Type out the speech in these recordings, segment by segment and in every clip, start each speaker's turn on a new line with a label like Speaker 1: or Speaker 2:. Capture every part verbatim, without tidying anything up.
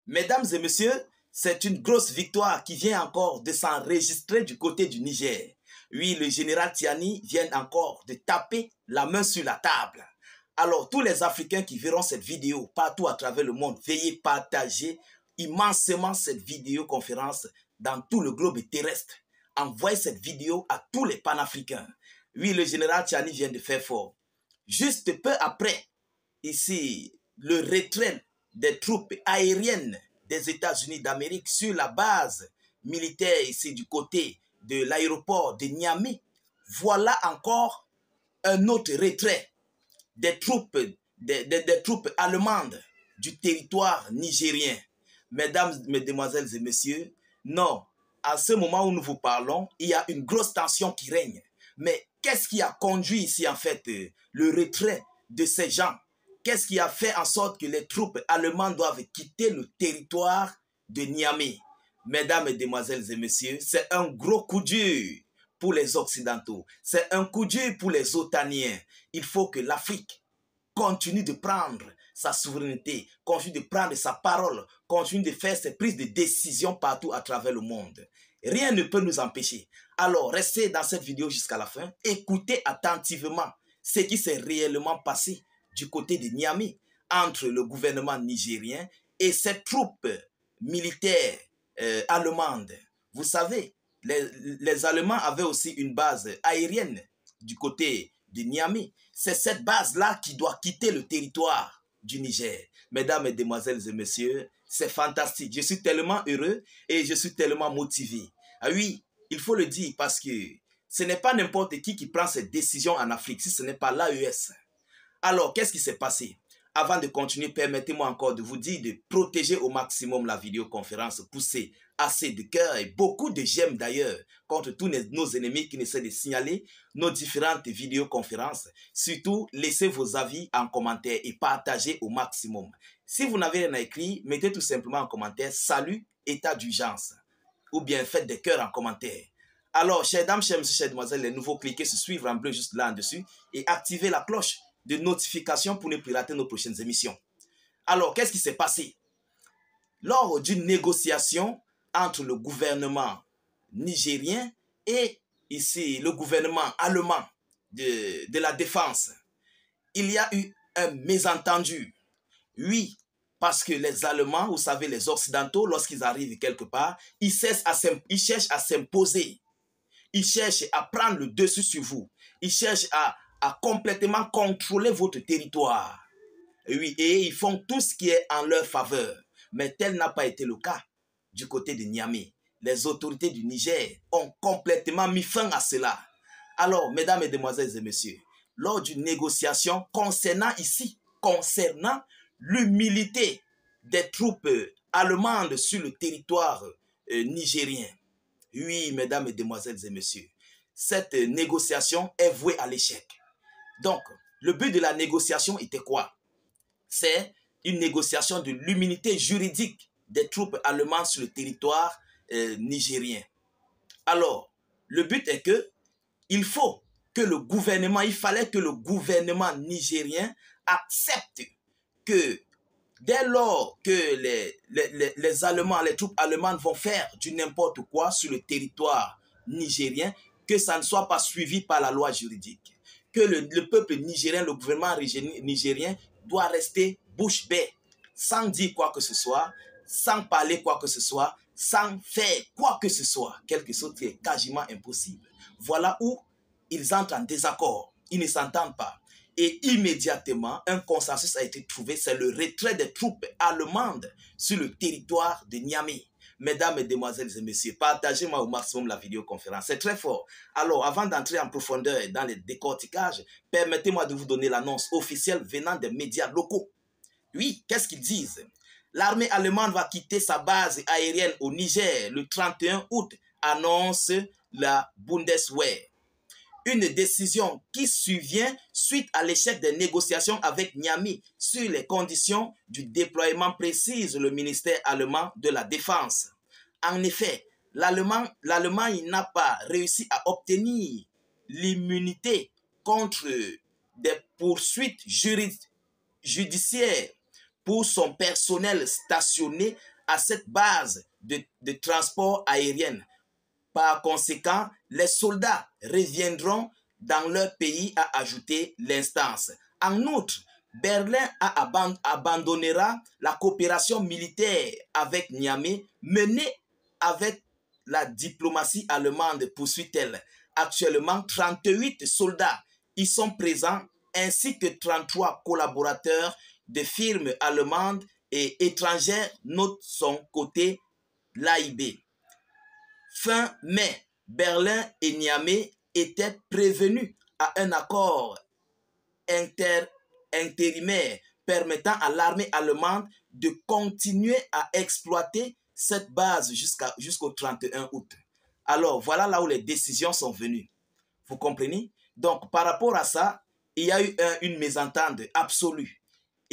Speaker 1: Mesdames et messieurs, c'est une grosse victoire qui vient encore de s'enregistrer du côté du Niger. Oui, le général Tiani vient encore de taper la main sur la table. Alors, tous les Africains qui verront cette vidéo partout à travers le monde, veuillez partager immensément cette vidéoconférence dans tout le globe terrestre. Envoyez cette vidéo à tous les panafricains. Oui, le général Tiani vient de faire fort. Juste peu après, ici, le retrait des troupes aériennes des États-Unis d'Amérique sur la base militaire ici du côté de l'aéroport de Niamey. Voilà encore un autre retrait des troupes, des, des, des troupes allemandes du territoire nigérien. Mesdames, mesdemoiselles et messieurs, non, à ce moment où nous vous parlons, il y a une grosse tension qui règne. Mais qu'est-ce qui a conduit ici en fait le retrait de ces gens? Qu'est-ce qui a fait en sorte que les troupes allemandes doivent quitter le territoire de Niamey? Mesdames, mesdemoiselles et messieurs, c'est un gros coup dur pour les Occidentaux. C'est un coup dur pour les Otaniens. Il faut que l'Afrique continue de prendre sa souveraineté, continue de prendre sa parole, continue de faire ses prises de décision partout à travers le monde. Rien ne peut nous empêcher. Alors, restez dans cette vidéo jusqu'à la fin. Écoutez attentivement ce qui s'est réellement passé du côté de Niamey entre le gouvernement nigérien et ses troupes militaires euh, allemandes. Vous savez, les, les Allemands avaient aussi une base aérienne du côté de Niamey. C'est cette base-là qui doit quitter le territoire du Niger. Mesdames, mesdemoiselles et messieurs, c'est fantastique. Je suis tellement heureux et je suis tellement motivé. Ah oui, il faut le dire parce que ce n'est pas n'importe qui qui prend cette décision en Afrique, si ce n'est pas l'A E S. Alors, qu'est-ce qui s'est passé? Avant de continuer, permettez-moi encore de vous dire de protéger au maximum la vidéoconférence, pousser assez de cœur et beaucoup de j'aime d'ailleurs contre tous nos ennemis qui essaient de signaler nos différentes vidéoconférences. Surtout, laissez vos avis en commentaire et partagez au maximum. Si vous n'avez rien à écrire, mettez tout simplement en commentaire « Salut, état d'urgence » ou bien faites des cœurs en commentaire. Alors, chères dames, chers messieurs, chères demoiselles, les nouveaux, cliquez sur suivre en bleu juste là en dessus et activez la cloche de notification pour ne plus rater nos prochaines émissions. Alors, qu'est-ce qui s'est passé? Lors d'une négociation entre le gouvernement nigérien et ici le gouvernement allemand de, de la défense, il y a eu un mésentendu. Oui, parce que les Allemands, vous savez, les Occidentaux, lorsqu'ils arrivent quelque part, ils cherchent à s'imposer. Ils cherchent à prendre le dessus sur vous. Ils cherchent à à complètement contrôler votre territoire. Et oui, et ils font tout ce qui est en leur faveur. Mais tel n'a pas été le cas du côté de Niamey. Les autorités du Niger ont complètement mis fin à cela. Alors, mesdames, mesdemoiselles et messieurs, lors d'une négociation concernant ici, concernant l'humilité des troupes allemandes sur le territoire euh, nigérien, oui, mesdames, mesdemoiselles et messieurs, cette négociation est vouée à l'échec. Donc, le but de la négociation était quoi? C'est une négociation de l'immunité juridique des troupes allemandes sur le territoire euh, nigérien. Alors, le but est que il faut que le gouvernement, il fallait que le gouvernement nigérien accepte que dès lors que les, les, les, les Allemands, les troupes allemandes vont faire du n'importe quoi sur le territoire nigérien, que ça ne soit pas suivi par la loi juridique. Que le, le peuple nigérien, le gouvernement nigérien doit rester bouche bée, sans dire quoi que ce soit, sans parler quoi que ce soit, sans faire quoi que ce soit, quelque chose qui est quasiment impossible. Voilà où ils entrent en désaccord, ils ne s'entendent pas. Et immédiatement, un consensus a été trouvé, c'est le retrait des troupes allemandes sur le territoire de Niamey. Mesdames, mesdemoiselles et messieurs, partagez-moi au maximum la vidéoconférence. C'est très fort. Alors, avant d'entrer en profondeur dans les décorticages, permettez-moi de vous donner l'annonce officielle venant des médias locaux. Oui, qu'est-ce qu'ils disent? L'armée allemande va quitter sa base aérienne au Niger le trente et un août, annonce la Bundeswehr. Une décision qui survient suite à l'échec des négociations avec Niamey sur les conditions du déploiement, précise le ministère allemand de la Défense. En effet, l'Allemagne n'a pas réussi à obtenir l'immunité contre des poursuites judiciaires pour son personnel stationné à cette base de, de transport aérien. Par conséquent, les soldats reviendront dans leur pays à ajouter l'instance. En outre, Berlin a aband abandonnera la coopération militaire avec Niamey menée avec la diplomatie allemande, poursuit-elle. Actuellement, trente-huit soldats y sont présents ainsi que trente-trois collaborateurs de firmes allemandes et étrangères, note son côté l'A I B. Fin mai, Berlin et Niamey étaient prévenus à un accord inter, intérimaire permettant à l'armée allemande de continuer à exploiter cette base jusqu'à, jusqu'au trente et un août. Alors, voilà là où les décisions sont venues. Vous comprenez? Donc, par rapport à ça, il y a eu un, une mésentente absolue.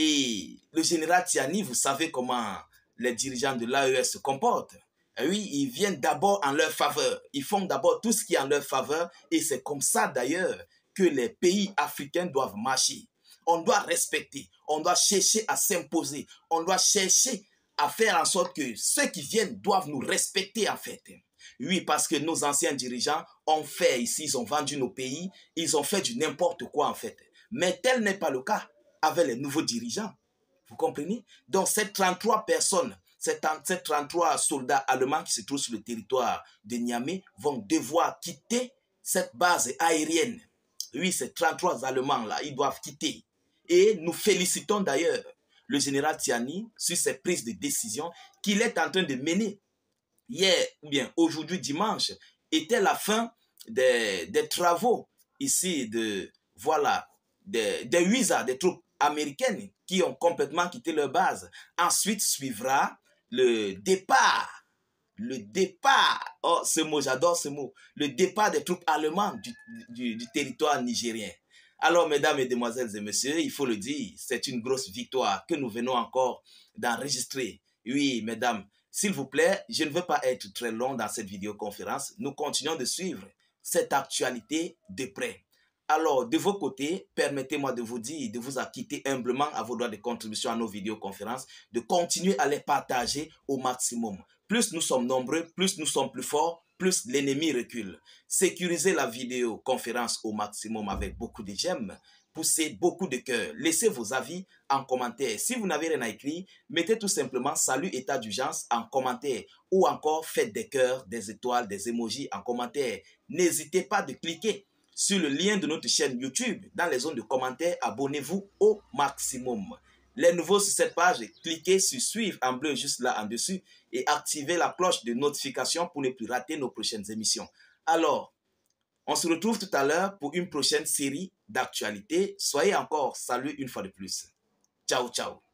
Speaker 1: Et le général Tiani, vous savez comment les dirigeants de l'A E S se comportent. Oui, ils viennent d'abord en leur faveur. Ils font d'abord tout ce qui est en leur faveur. Et c'est comme ça d'ailleurs que les pays africains doivent marcher. On doit respecter, on doit chercher à s'imposer, on doit chercher à faire en sorte que ceux qui viennent doivent nous respecter en fait. Oui, parce que nos anciens dirigeants ont fait ici, ils ont vendu nos pays, ils ont fait du n'importe quoi en fait. Mais tel n'est pas le cas avec les nouveaux dirigeants. Vous comprenez? Donc ces trente-trois personnes, ces trente-trois soldats allemands qui se trouvent sur le territoire de Niamey vont devoir quitter cette base aérienne. Oui, ces trente-trois Allemands-là, ils doivent quitter. Et nous félicitons d'ailleurs le général Tiani sur ses prises de décision qu'il est en train de mener. Hier, ou bien aujourd'hui dimanche, était la fin des, des travaux ici de, voilà, des, des U S A, des troupes américaines qui ont complètement quitté leur base. Ensuite suivra le départ, le départ, oh ce mot, j'adore ce mot, le départ des troupes allemandes du, du, du territoire nigérien. Alors, mesdames, mesdemoiselles et messieurs, il faut le dire, c'est une grosse victoire que nous venons encore d'enregistrer. Oui, mesdames, s'il vous plaît, je ne veux pas être très long dans cette vidéoconférence. Nous continuons de suivre cette actualité de près. Alors, de vos côtés, permettez-moi de vous dire, de vous acquitter humblement à vos droits de contribution à nos vidéoconférences, de continuer à les partager au maximum. Plus nous sommes nombreux, plus nous sommes plus forts, plus l'ennemi recule. Sécurisez la vidéoconférence au maximum avec beaucoup de j'aime. Poussez beaucoup de cœur. Laissez vos avis en commentaire. Si vous n'avez rien à écrire, mettez tout simplement salut état d'urgence en commentaire ou encore faites des cœurs, des étoiles, des emojis en commentaire. N'hésitez pas de cliquer sur le lien de notre chaîne YouTube dans les zones de commentaires. Abonnez-vous au maximum. Les nouveaux sur cette page, cliquez sur suivre en bleu juste là en dessus et activez la cloche de notification pour ne plus rater nos prochaines émissions. Alors, on se retrouve tout à l'heure pour une prochaine série d'actualités. Soyez encore salués une fois de plus. Ciao, ciao.